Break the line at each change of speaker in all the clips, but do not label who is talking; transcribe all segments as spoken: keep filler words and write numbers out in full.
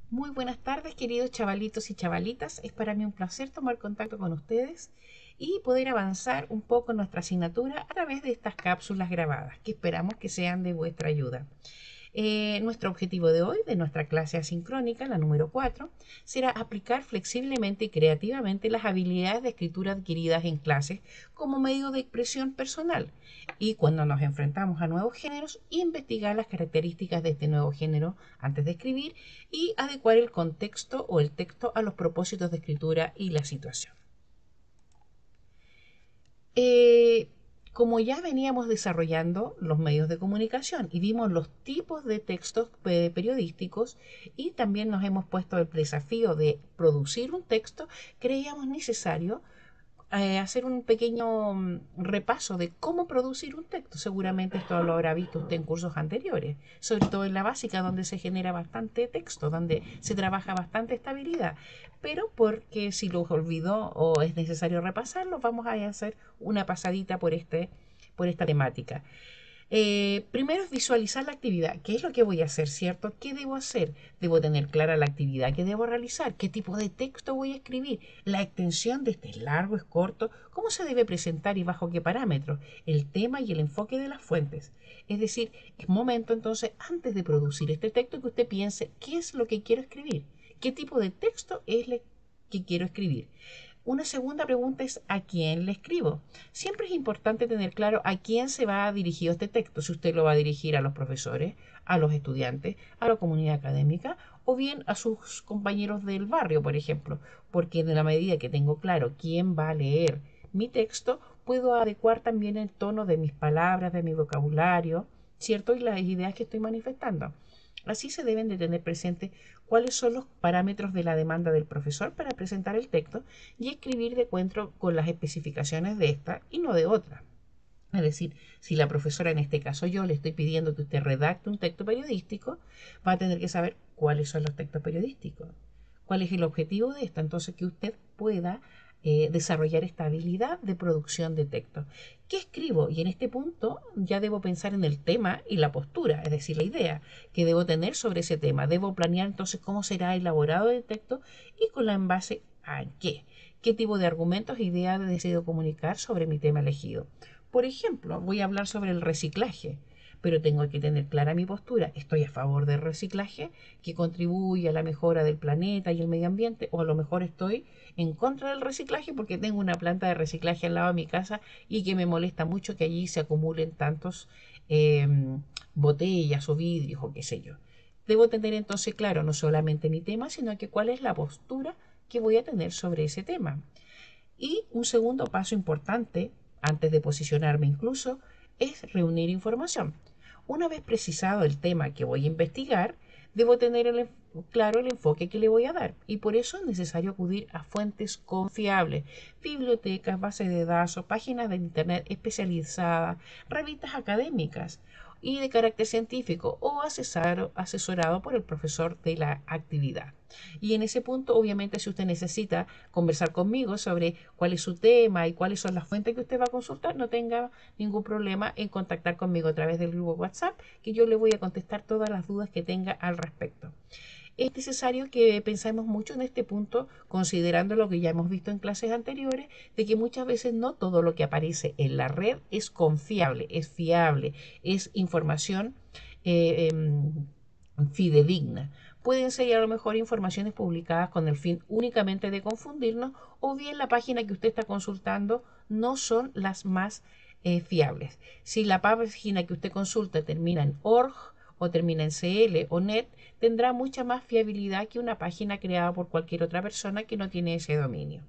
Muy buenas tardes, queridos chavalitos y chavalitas. Es para mí un placer tomar contacto con ustedes y poder avanzar un poco en nuestra asignatura a través de estas cápsulas grabadas, que esperamos que sean de vuestra ayuda. Eh, nuestro objetivo de hoy, de nuestra clase asincrónica, la número cuatro, será aplicar flexiblemente y creativamente las habilidades de escritura adquiridas en clases como medio de expresión personal y cuando nos enfrentamos a nuevos géneros, investigar las características de este nuevo género antes de escribir y adecuar el contexto o el texto a los propósitos de escritura y la situación. Eh, como ya veníamos desarrollando los medios de comunicación y vimos los tipos de textos periodísticos y también nos hemos puesto el desafío de producir un texto, creíamos necesario eh, hacer un pequeño mm, repaso de cómo producir un texto. Seguramente esto lo habrá visto usted en cursos anteriores, sobre todo en la básica, donde se genera bastante texto, donde se trabaja bastante estabilidad. Pero porque si los olvidó o es necesario repasarlo, vamos a hacer una pasadita por, este, por esta temática. Eh, primero es visualizar la actividad. ¿Qué es lo que voy a hacer, cierto? ¿Qué debo hacer? Debo tener clara la actividad que debo realizar. ¿Qué tipo de texto voy a escribir? La extensión de este es largo, es corto. ¿Cómo se debe presentar y bajo qué parámetros? El tema y el enfoque de las fuentes. Es decir, es momento entonces, antes de producir este texto, que usted piense qué es lo que quiero escribir. ¿Qué tipo de texto es el que quiero escribir? Una segunda pregunta es ¿a quién le escribo? Siempre es importante tener claro a quién se va dirigido este texto, si usted lo va a dirigir a los profesores, a los estudiantes, a la comunidad académica o bien a sus compañeros del barrio, por ejemplo, porque en la medida que tengo claro quién va a leer mi texto, puedo adecuar también el tono de mis palabras, de mi vocabulario, ¿cierto? Y las ideas que estoy manifestando. Así se deben de tener presente cuáles son los parámetros de la demanda del profesor para presentar el texto y escribir de acuerdo con las especificaciones de esta y no de otra. Es decir, si la profesora, en este caso yo, le estoy pidiendo que usted redacte un texto periodístico, va a tener que saber cuáles son los textos periodísticos, cuál es el objetivo de esto, entonces que usted pueda eh, desarrollar esta habilidad de producción de texto. ¿Qué escribo? Y en este punto ya debo pensar en el tema y la postura, es decir, la idea que debo tener sobre ese tema. Debo planear entonces cómo será elaborado el texto y con la en base a qué. ¿Qué tipo de argumentos e ideas he decidido comunicar sobre mi tema elegido? Por ejemplo, voy a hablar sobre el reciclaje, pero tengo que tener clara mi postura. ¿Estoy a favor del reciclaje que contribuye a la mejora del planeta y el medio ambiente? O a lo mejor estoy en contra del reciclaje porque tengo una planta de reciclaje al lado de mi casa y que me molesta mucho que allí se acumulen tantos eh, botellas o vidrios o qué sé yo. Debo tener entonces claro no solamente mi tema, sino que cuál es la postura que voy a tener sobre ese tema. Y un segundo paso importante, antes de posicionarme incluso, es reunir información. Una vez precisado el tema que voy a investigar, debo tener el, claro el enfoque que le voy a dar y por eso es necesario acudir a fuentes confiables, bibliotecas, bases de datos, páginas de internet especializadas, revistas académicas y de carácter científico o asesor, asesorado por el profesor de la actividad. Y en ese punto, obviamente, si usted necesita conversar conmigo sobre cuál es su tema y cuáles son las fuentes que usted va a consultar, no tenga ningún problema en contactar conmigo a través del grupo WhatsApp, que yo le voy a contestar todas las dudas que tenga al respecto. Es necesario que pensemos mucho en este punto, considerando lo que ya hemos visto en clases anteriores, de que muchas veces no todo lo que aparece en la red es confiable, es fiable, es información eh, eh, fidedigna. Pueden ser a lo mejor informaciones publicadas con el fin únicamente de confundirnos o bien la página que usted está consultando no son las más eh, fiables. Si la página que usted consulta termina en org o termina en cl o net, tendrá mucha más fiabilidad que una página creada por cualquier otra persona que no tiene ese dominio.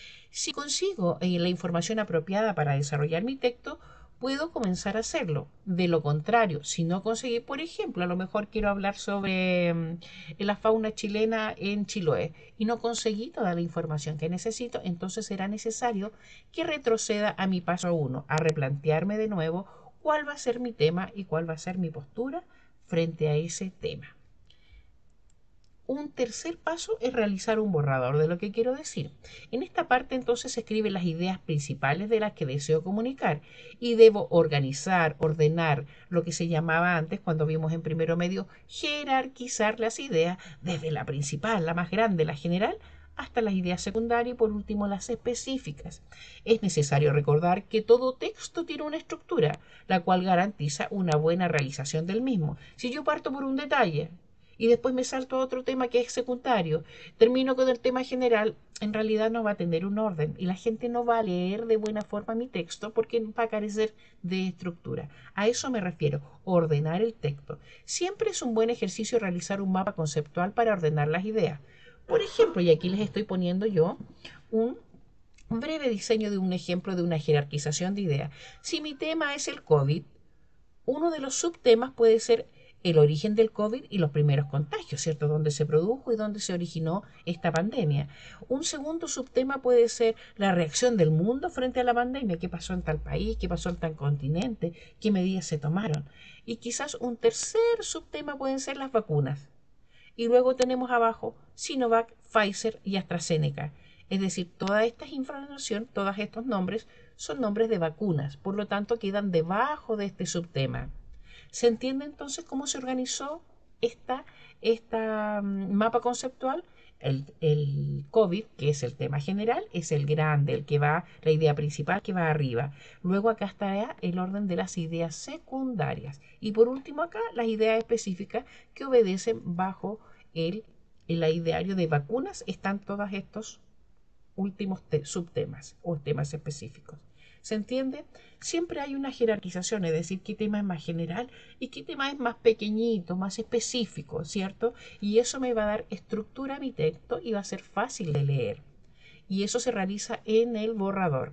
Si consigo eh, la información apropiada para desarrollar mi texto, puedo comenzar a hacerlo. De lo contrario, si no conseguí, por ejemplo, a lo mejor quiero hablar sobre mm, la fauna chilena en Chiloé y no conseguí toda la información que necesito, entonces será necesario que retroceda a mi paso uno, a replantearme de nuevo cuál va a ser mi tema y cuál va a ser mi postura frente a ese tema. Un Un tercer paso es realizar un borrador de lo que quiero decir. En esta parte entonces se escriben las ideas principales de las que deseo comunicar y debo organizar, ordenar, lo que se llamaba antes cuando vimos en primero medio, jerarquizar las ideas desde la principal, la más grande, la general, hasta las ideas secundarias y por último las específicas. Es necesario recordar que todo texto tiene una estructura, la cual garantiza una buena realización del mismo. Si yo parto por un detalle y después me salto a otro tema que es secundario, termino con el tema general, en realidad no va a tener un orden y la gente no va a leer de buena forma mi texto porque va a carecer de estructura. A eso me refiero, ordenar el texto. Siempre es un buen ejercicio realizar un mapa conceptual para ordenar las ideas. Por ejemplo, y aquí les estoy poniendo yo un breve diseño de un ejemplo de una jerarquización de ideas. Si mi tema es el COVID, uno de los subtemas puede ser el origen del COVID y los primeros contagios, ¿cierto? Dónde se produjo y dónde se originó esta pandemia. Un segundo subtema puede ser la reacción del mundo frente a la pandemia. ¿Qué pasó en tal país? ¿Qué pasó en tal continente? ¿Qué medidas se tomaron? Y quizás un tercer subtema pueden ser las vacunas. Y luego tenemos abajo Sinovac, Pfizer y AstraZeneca. Es decir, toda esta información, todos estos nombres, son nombres de vacunas, por lo tanto quedan debajo de este subtema. ¿Se entiende entonces cómo se organizó esta, esta um, mapa conceptual? El, el COVID, que es el tema general, es el grande, el que va, la idea principal que va arriba. Luego acá está el orden de las ideas secundarias. Y por último acá las ideas específicas que obedecen bajo el, el ideario de vacunas. Están todos estos últimos subtemas o temas específicos. ¿Se entiende? Siempre hay una jerarquización, es decir, qué tema es más general y qué tema es más pequeñito, más específico, ¿cierto? Y eso me va a dar estructura a mi texto y va a ser fácil de leer. Y eso se realiza en el borrador.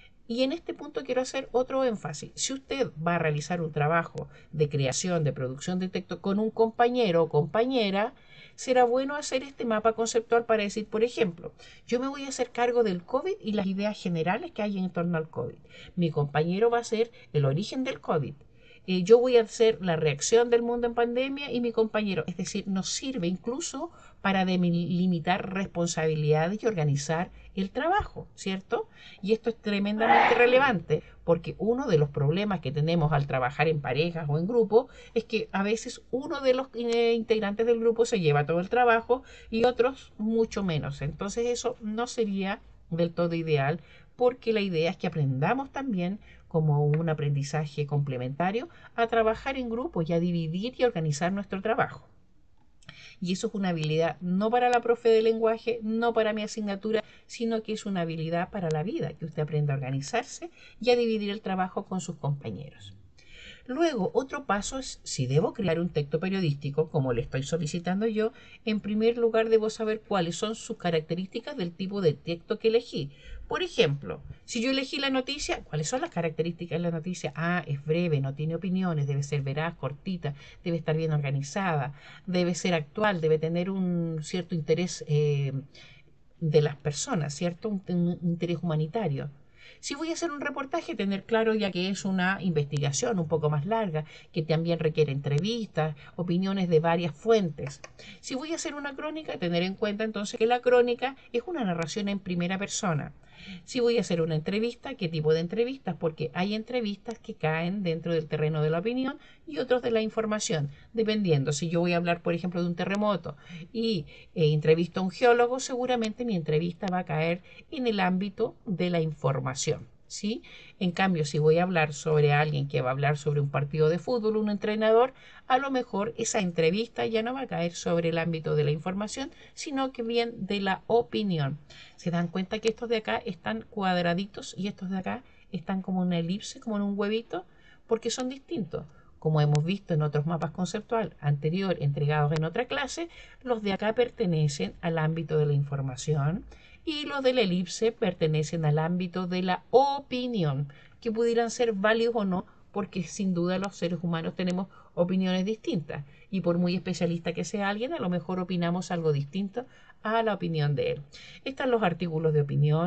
Y en este punto quiero hacer otro énfasis. Si usted va a realizar un trabajo de creación, de producción de texto con un compañero o compañera, será bueno hacer este mapa conceptual para decir, por ejemplo, yo me voy a hacer cargo del COVID y las ideas generales que hay en torno al COVID. Mi compañero va a ser el origen del COVID. Eh, yo voy a hacer la reacción del mundo en pandemia y mi compañero. Es decir, nos sirve incluso para delimitar responsabilidades y organizar el trabajo, ¿cierto? Y esto es tremendamente relevante porque uno de los problemas que tenemos al trabajar en parejas o en grupo es que a veces uno de los eh, integrantes del grupo se lleva todo el trabajo y otros mucho menos. Entonces eso no sería del todo ideal porque la idea es que aprendamos también como un aprendizaje complementario a trabajar en grupo y a dividir y organizar nuestro trabajo. Y eso es una habilidad no para la profe de lenguaje, no para mi asignatura, sino que es una habilidad para la vida, que usted aprenda a organizarse y a dividir el trabajo con sus compañeros. Luego, otro paso es, si debo crear un texto periodístico, como le estoy solicitando yo, en primer lugar debo saber cuáles son sus características del tipo de texto que elegí. Por ejemplo, si yo elegí la noticia, ¿cuáles son las características de la noticia? Ah, es breve, no tiene opiniones, debe ser veraz, cortita, debe estar bien organizada, debe ser actual, debe tener un cierto interés eh, de las personas, ¿cierto? Un, un interés humanitario. Si voy a hacer un reportaje, tener claro ya que es una investigación un poco más larga, que también requiere entrevistas, opiniones de varias fuentes. Si voy a hacer una crónica, tener en cuenta entonces que la crónica es una narración en primera persona. Si voy a hacer una entrevista, ¿qué tipo de entrevistas? Porque hay entrevistas que caen dentro del terreno de la opinión y otros de la información, dependiendo. Si yo voy a hablar, por ejemplo, de un terremoto y eh, entrevisto a un geólogo, seguramente mi entrevista va a caer en el ámbito de la información. ¿Sí? En cambio, si voy a hablar sobre alguien que va a hablar sobre un partido de fútbol, un entrenador, a lo mejor esa entrevista ya no va a caer sobre el ámbito de la información, sino que bien de la opinión. Se dan cuenta que estos de acá están cuadraditos y estos de acá están como en una elipse, como en un huevito, porque son distintos. Como hemos visto en otros mapas conceptuales anterior entregados en otra clase, los de acá pertenecen al ámbito de la información y los de la elipse pertenecen al ámbito de la opinión, que pudieran ser válidos o no, porque sin duda los seres humanos tenemos opiniones distintas y por muy especialista que sea alguien, a lo mejor opinamos algo distinto a la opinión de él. Están los artículos de opinión,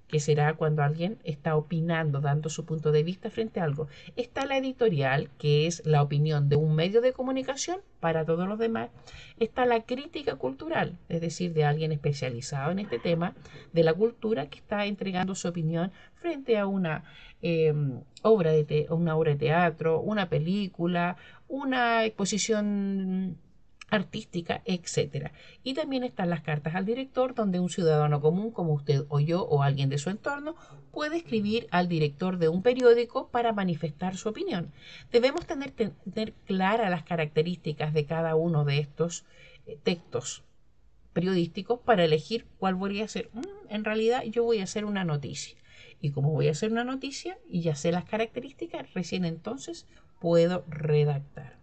que será cuando alguien está opinando, dando su punto de vista frente a algo. Está la editorial, que es la opinión de un medio de comunicación para todos los demás. Está la crítica cultural, es decir, de alguien especializado en este tema de la cultura que está entregando su opinión frente a una, eh, obra, de te una obra de teatro, una película, una exposición artística, etcétera. Y también están las cartas al director, donde un ciudadano común como usted o yo o alguien de su entorno puede escribir al director de un periódico para manifestar su opinión. Debemos tener, tener claras las características de cada uno de estos eh, textos periodísticos para elegir cuál voy a hacer. Mm, en realidad yo voy a hacer una noticia. Y como voy a hacer una noticia y ya sé las características, recién entonces puedo redactar.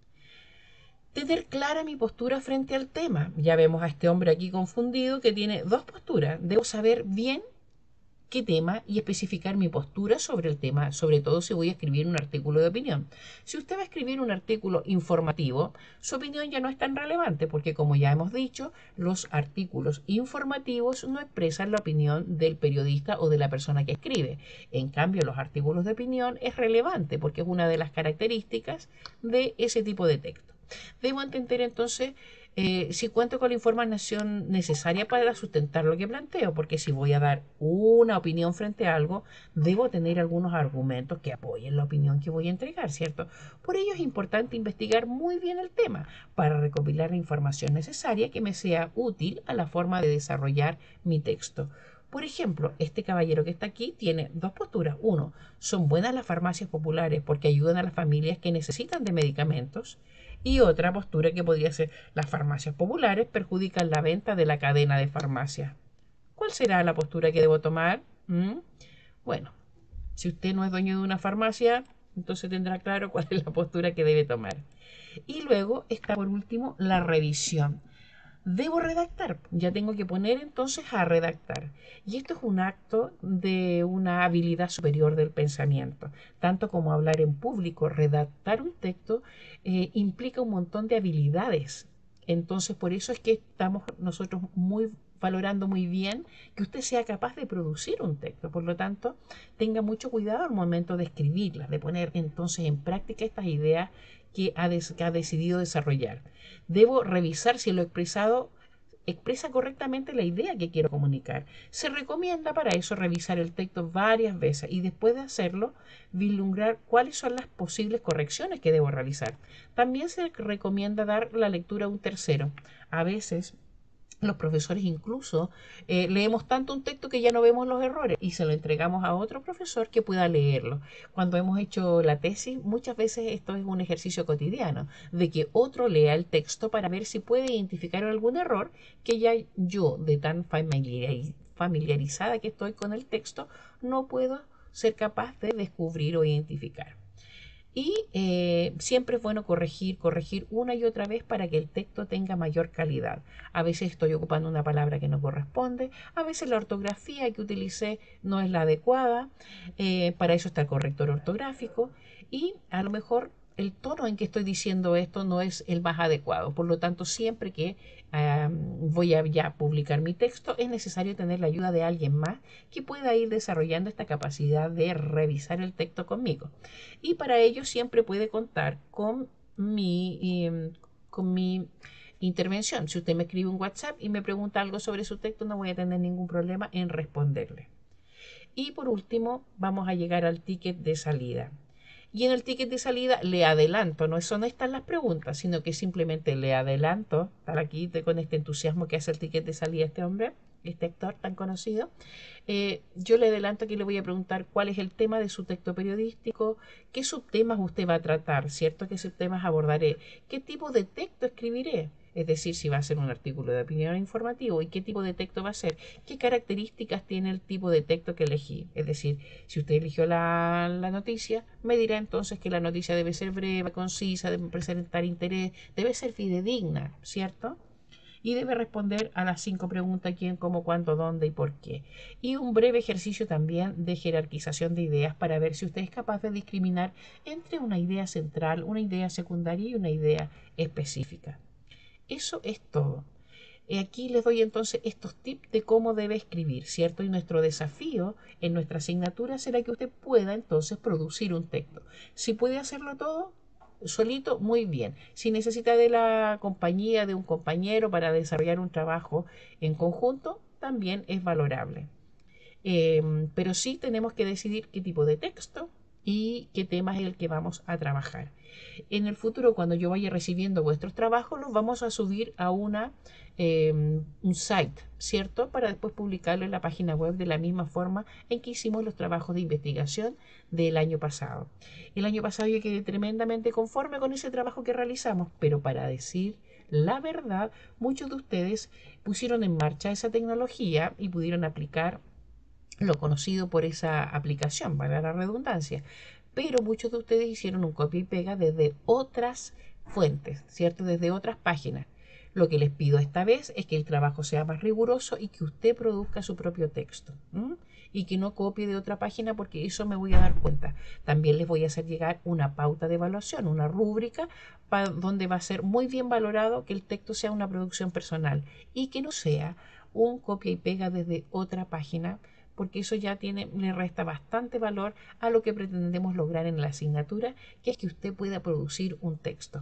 Tener clara mi postura frente al tema. Ya vemos a este hombre aquí confundido que tiene dos posturas. Debo saber bien qué tema y especificar mi postura sobre el tema, sobre todo si voy a escribir un artículo de opinión. Si usted va a escribir un artículo informativo, su opinión ya no es tan relevante porque, como ya hemos dicho, los artículos informativos no expresan la opinión del periodista o de la persona que escribe. En cambio, los artículos de opinión es relevante porque es una de las características de ese tipo de texto. Debo entender entonces eh, si cuento con la información necesaria para sustentar lo que planteo, porque si voy a dar una opinión frente a algo, debo tener algunos argumentos que apoyen la opinión que voy a entregar, ¿cierto? Por ello es importante investigar muy bien el tema para recopilar la información necesaria que me sea útil a la forma de desarrollar mi texto. Por ejemplo, este caballero que está aquí tiene dos posturas. Uno, son buenas las farmacias populares porque ayudan a las familias que necesitan de medicamentos. Y otra postura que podría ser las farmacias populares perjudican la venta de la cadena de farmacias. ¿Cuál será la postura que debo tomar? ¿Mm? Bueno, si usted no es dueño de una farmacia, entonces tendrá claro cuál es la postura que debe tomar. Y luego está por último la revisión. Debo redactar, ya tengo que poner entonces a redactar. Y esto es un acto de una habilidad superior del pensamiento. Tanto como hablar en público, redactar un texto eh, implica un montón de habilidades. Entonces, por eso es que estamos nosotros muy valorando muy bien que usted sea capaz de producir un texto. Por lo tanto, tenga mucho cuidado al momento de escribirlas, de poner entonces en práctica estas ideas que ha, des que ha decidido desarrollar. Debo revisar si lo expresado expresa correctamente la idea que quiero comunicar. Se recomienda para eso revisar el texto varias veces y después de hacerlo, vislumbrar cuáles son las posibles correcciones que debo realizar. También se recomienda dar la lectura a un tercero. A veces los profesores incluso eh, leemos tanto un texto que ya no vemos los errores y se lo entregamos a otro profesor que pueda leerlo. Cuando hemos hecho la tesis, muchas veces esto es un ejercicio cotidiano, de que otro lea el texto para ver si puede identificar algún error que ya yo, de tan familiarizada que estoy con el texto, no puedo ser capaz de descubrir o identificar. Y eh, siempre es bueno corregir, corregir una y otra vez para que el texto tenga mayor calidad. A veces estoy ocupando una palabra que no corresponde, a veces la ortografía que utilicé no es la adecuada, eh, para eso está el corrector ortográfico y a lo mejor el tono en que estoy diciendo esto no es el más adecuado. Por lo tanto, siempre que eh, voy a ya publicar mi texto, es necesario tener la ayuda de alguien más que pueda ir desarrollando esta capacidad de revisar el texto conmigo. Y para ello siempre puede contar con mi, eh, con mi intervención. Si usted me escribe un WhatsApp y me pregunta algo sobre su texto, no voy a tener ningún problema en responderle. Y por último, vamos a llegar al ticket de salida. Y en el ticket de salida le adelanto, no son estas las preguntas, sino que simplemente le adelanto, estar aquí con este entusiasmo que hace el ticket de salida este hombre, este actor tan conocido, eh, yo le adelanto que le voy a preguntar cuál es el tema de su texto periodístico, qué subtemas usted va a tratar, ¿cierto? ¿Qué subtemas abordaré? ¿Qué tipo de texto escribiré? Es decir, si va a ser un artículo de opinión informativo y qué tipo de texto va a ser, qué características tiene el tipo de texto que elegí. Es decir, si usted eligió la, la noticia, me dirá entonces que la noticia debe ser breve, concisa, debe presentar interés, debe ser fidedigna, ¿cierto? Y debe responder a las cinco preguntas: quién, cómo, cuándo, dónde y por qué. Y un breve ejercicio también de jerarquización de ideas para ver si usted es capaz de discriminar entre una idea central, una idea secundaria y una idea específica. Eso es todo. Y aquí les doy entonces estos tips de cómo debe escribir, ¿cierto? Y nuestro desafío en nuestra asignatura será que usted pueda entonces producir un texto. Si puede hacerlo todo solito, muy bien. Si necesita de la compañía de un compañero para desarrollar un trabajo en conjunto, también es valorable. Eh, pero sí tenemos que decidir qué tipo de texto y qué tema es el que vamos a trabajar. En el futuro, cuando yo vaya recibiendo vuestros trabajos, los vamos a subir a una, eh, un site, ¿cierto? Para después publicarlo en la página web de la misma forma en que hicimos los trabajos de investigación del año pasado. El año pasado yo quedé tremendamente conforme con ese trabajo que realizamos, pero para decir la verdad, muchos de ustedes pusieron en marcha esa tecnología y pudieron aplicar lo conocido por esa aplicación, para la redundancia. Pero muchos de ustedes hicieron un copia y pega desde otras fuentes, ¿cierto? Desde otras páginas. Lo que les pido esta vez es que el trabajo sea más riguroso y que usted produzca su propio texto. ¿m? Y que no copie de otra página porque eso me voy a dar cuenta. También les voy a hacer llegar una pauta de evaluación, una rúbrica donde va a ser muy bien valorado que el texto sea una producción personal y que no sea un copia y pega desde otra página, porque eso ya tiene, le resta bastante valor a lo que pretendemos lograr en la asignatura, que es que usted pueda producir un texto.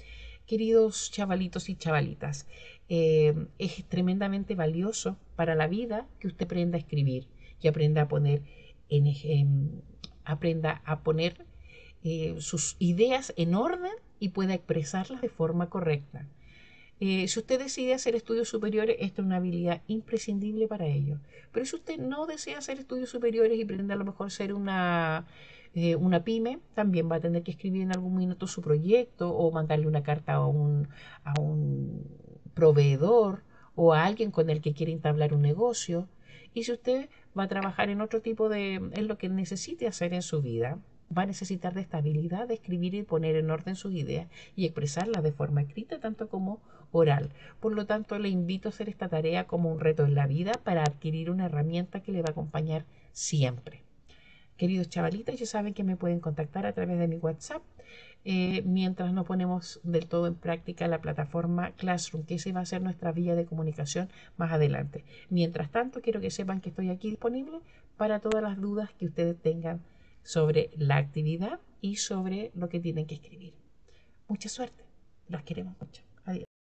Queridos chavalitos y chavalitas, eh, es tremendamente valioso para la vida que usted aprenda a escribir y aprenda a poner, en, en, aprenda a poner eh, sus ideas en orden y pueda expresarlas de forma correcta. Eh, si usted decide hacer estudios superiores, esta es una habilidad imprescindible para ello. Pero si usted no desea hacer estudios superiores y pretende a lo mejor ser una, eh, una pyme, también va a tener que escribir en algún minuto su proyecto o mandarle una carta a un, a un proveedor o a alguien con el que quiere entablar un negocio. Y si usted va a trabajar en otro tipo de, en lo que necesite hacer en su vida, va a necesitar de esta habilidad de escribir y poner en orden sus ideas y expresarlas de forma escrita tanto como oral. Por lo tanto, le invito a hacer esta tarea como un reto en la vida para adquirir una herramienta que le va a acompañar siempre. Queridos chavalitas, ya saben que me pueden contactar a través de mi WhatsApp eh, mientras no ponemos del todo en práctica la plataforma Classroom, que esa va a ser nuestra vía de comunicación más adelante. Mientras tanto, quiero que sepan que estoy aquí disponible para todas las dudas que ustedes tengan sobre la actividad y sobre lo que tienen que escribir. Mucha suerte. Los queremos mucho.